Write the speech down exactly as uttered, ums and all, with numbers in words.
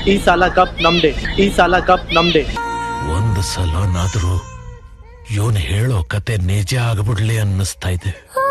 ಈ ಸಲ ಕಪ್ ನಮ್ದೆ ಈ ಸಲ ಕಪ್ ನಮ್ದೆ ಒಂದು ಸಲನಾದ್ರೂ ಇವನು ಹೇಳೋ ಕತೆ ನಿಜ ಆಗ್ಬಿಡ್ಲಿ ಅನ್ನಿಸ್ತಾ ಇದೆ.